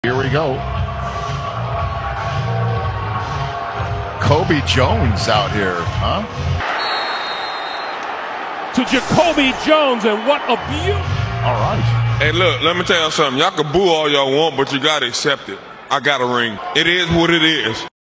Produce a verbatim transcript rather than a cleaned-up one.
Here we go. Kobe Jones out here, huh? To Jacoby Jones, and what a beauty. All right. Hey, look, let me tell y'all something. Y'all can boo all y'all want, but you got to accept it. I got a ring. It is what it is.